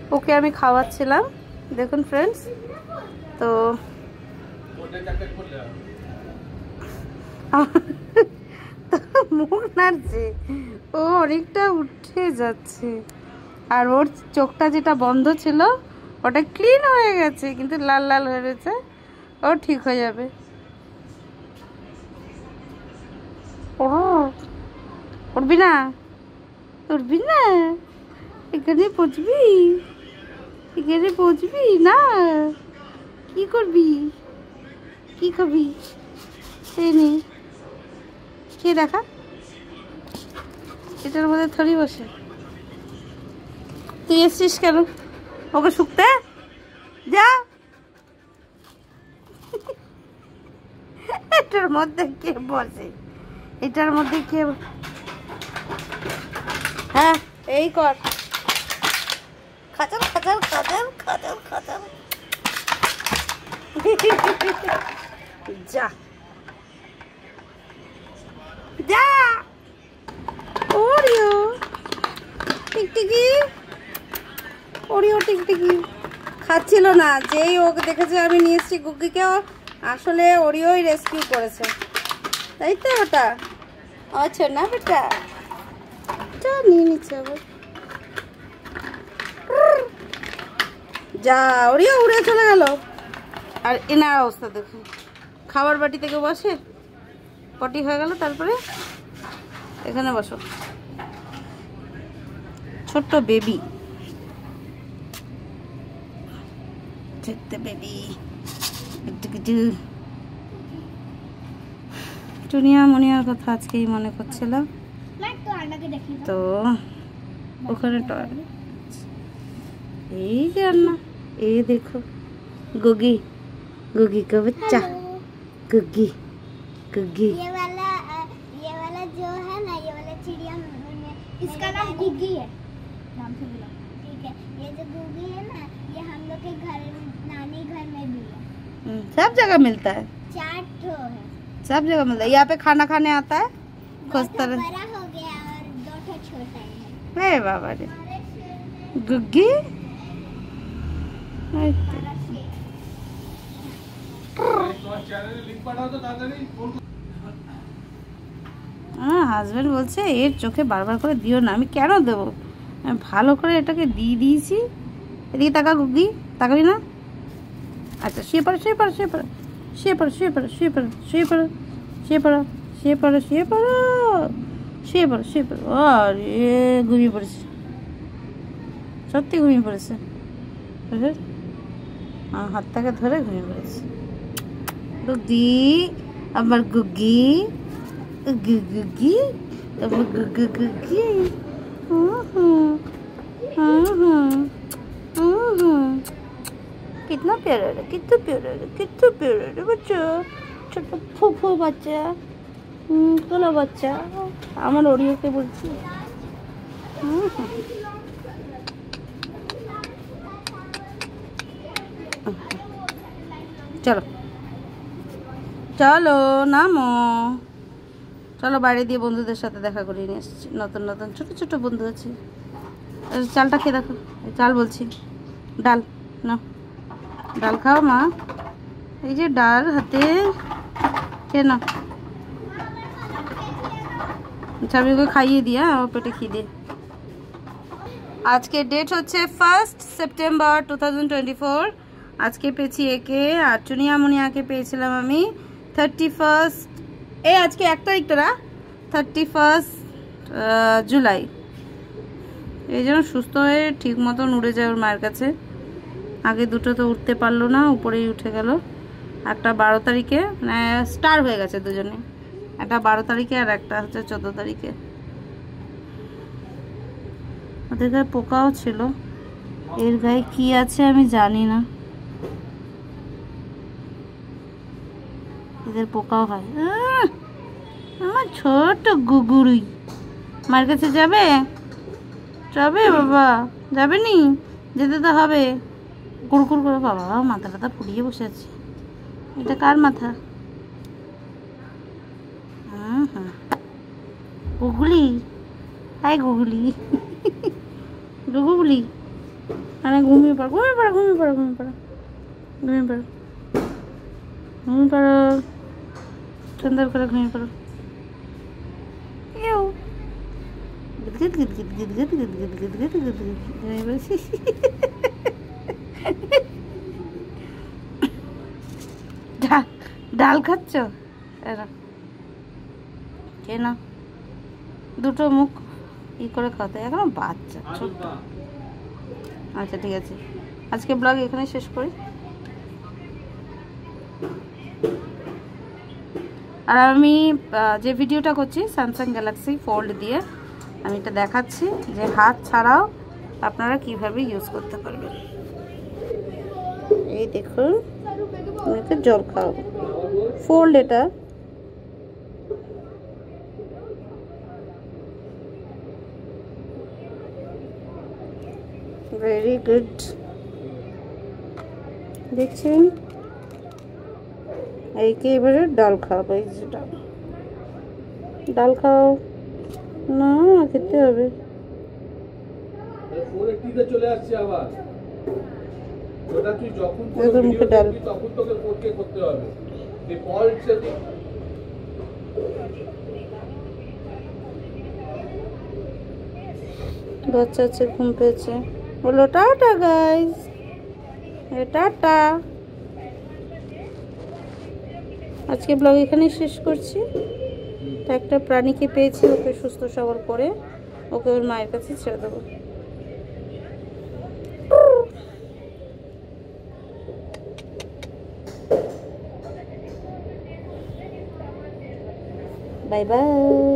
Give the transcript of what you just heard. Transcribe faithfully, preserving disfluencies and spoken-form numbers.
ওকে আমি খাওয়াচ্ছিলাম, দেখুন ফ্রেন্ডস। তো মুখ নাড়ছে, ও অনেকটা উঠে যাচ্ছে। আর ওর চোখটা যেটা বন্ধ ছিল ওটা ক্লিন হয়ে গেছে, কিন্তু লাল লাল হয়ে রয়েছে। ও ঠিক হয়ে যাবে। ও উঠবি না, উঠবি না, এখানে পৌঁছবি, এখানে পৌঁছবি না। কি করবি, কি খাবি? এই নে, খেয়ে দেখা। এটার মধ্যে থরি বসে। তুই এসছিস কেন ওকে শুকতে? যা। এটার মধ্যে কে বসে? এটার মধ্যে কে? হ্যাঁ এই কর, খাচাল খাচাল খাচাল খাচাল খাচাল। যা যা। ওরিও টিকটিকি, ওরিও টিকটিকি খাচ্ছিল না। যেই ওকে দেখেছে আমি নিয়ে এসেছি গুগিকে, আসলে ওরিওই রেস্কিউ করেছে, তাই তো? ওটা আচ্ছা না বেটা, এটা নিয়ে নিচ্ছে আবার। যা, ওরিও উড়ে চলে গেল। আর এনার অবস্থা দেখুন, খাবার বাটি থেকে বসে, পটি হয়ে গেল, তারপরে এখানে বসো। ছোট্ট বেবি, ছোট্ট বেবি। টুনিয়া মুনিয়ার কথা আজকেই মনে করছিলাম, তো ওখানে টয়লেট, এই রান্না, এই দেখো गुगी, गुगी का बच्चा, गुगी गुगी। ये वाला ये वाला जो है ना, ये वाला चिड़िया, इसका नाम गुगी है, नाम से बोला ठीक है। ये जो गुगी है ना, ये हम लोग के घर, नानी घर में भी है, सब जगह मिलता है, चार ठो है, सब जगह मिलता है। यहाँ पे खाना खाने आता है, खोजता है। बड़ा हो गया और दो ठो छोटा है। अरे बाबा रे, गुग्गी। হ্যাঁ, হাজব্যান্ড বলছে এর চোখে বারবার করে দিও না। আমি কেন দেবো, আমি ভালো করে এটাকে দিয়ে দিয়েছি। এদিকে তাকা গুগি, তাকাবি না? আচ্ছা শুয়ে পড়ো, শুয়ে পড়ো, শুয়ে পড়ো, শুয়ে পড়ো, শুয়ে পড়ো, শুয়ে পড়ো, শুয়ে পড়ো, শুয়ে পড়ো, শুয়ে পড়ো, শুয়ে পড়ো, শুয়ে পড়ো, শুয়ে পড়ো। আরে ঘুমিয়ে পড়েছে, সত্যি ঘুমিয়ে পড়েছে। আমার হাতটাকে ধরে ঘুমিয়ে পড়েছে। গুগি, আমার গুগি, গুগি গুগি, আমার গুগি গুগি। कितना प्यारा है, कितना प्यारा है, कितना प्यारा है बच्चा, छोटा फुफू बच्चा, তোলা বাচ্চা। আমার ওরিওকে বলছি। চলো চলো নামো, চলো বাইরে দিয়ে বন্ধুদের সাথে দেখা করিয়ে নিয়ে এসেছি। নতুন নতুন ছোট ছোট বন্ধু আছে। চালটা খেয়ে দেখো, চাল বলছি, ডাল না, ডাল খাও মা, এই যে ডাল হাতে খেয়ে নাও। আচ্ছা আমি ওকে খাইয়ে দিই, হ্যাঁ আমার পেটে খিদে। আজকে ডেট হচ্ছে first September two thousand twenty four. আজকে পেয়েছি একে, আর চুনিয়া মুনিয়াকে পেয়েছিলাম আমি থার্টি ফার্স্ট, এই আজকে এক তারিখ তোরা, থার্টি ফার্স্ট জুলাই। এই জন্য সুস্থ হয়ে ঠিক মতন উড়ে যায় ওর মায়ের কাছে। আগে দুটো তো উঠতে পারলো না, উপরেই উঠে গেল। একটা বারো তারিখে, মানে স্টার হয়ে গেছে দুজনে, একটা বারো তারিখে আর একটা হচ্ছে চোদ্দো তারিখে। ওদের গায়ে পোকাও ছিল, এর গায়ে কি আছে আমি জানি না, এদের পোকাও হয়। আমার ছোট গুগুরুই মার কাছে যাবে, যাবে বাবা, যাবে নি, যেতে তো হবে। কুড়কুড় করে, বাবা মাথা টাথা ফুটিয়ে বসে আছে। এটা কার মাথা? হুম হুম, গুগলি, হাই গুগলি, গুগলি, মানে ঘুমিয়ে পড়ো, ঘুমিয়ে পড়ো, ঘুমিয়ে পড়ো, ঘুমিয়ে পড়ো, ঘুমিয়ে পড়ো, ঘুমিয়ে পড়ো, সুন্দর করে ঘুমিয়ে পড়ো। এও গিট গিট গিট গিট গিট গিট গিট গিট গিট গিট গিট ঘুমিয়ে পড়েছি। ডাল খাচ্ছ? এরা কে না দুটো মুখ ই করে খাওয়াতে, এখন বাচ্চা ছোট্ট। আচ্ছা ঠিক আছে, আজকে ব্লগ এখানে শেষ করি। আর আমি যে ভিডিওটা করছি স্যামসাং গ্যালাক্সি ফোল্ড দিয়ে, আমি এটা দেখাচ্ছি যে হাত ছাড়াও আপনারা কিভাবে ইউজ করতে পারবেন। এই দেখুন, আমি জল খাওয়াবো, ফোল্ড এটা। ভেরি গুড, দেখছেন? এইকে এবারে ডাল খাওয়াবো। এই যে ডাল, ডাল খাও না, খেতে হবে। চলে আসছে আবার, তুই যখন মুখে ডাল, তখন তোকে ফোরকে করতে হবে। এই ফল্ট সেটিং বাচ্চা আছে, ঘুম পেয়েছে, বলো টাটা গাইস, টাটা। আজকে ব্লগ এখানেই শেষ করছি। একটা প্রাণীকে পেয়েছি, ওকে সুস্থ সবল করে ওকে ওর মায়ের কাছে ছেড়ে দেবো। Bye by.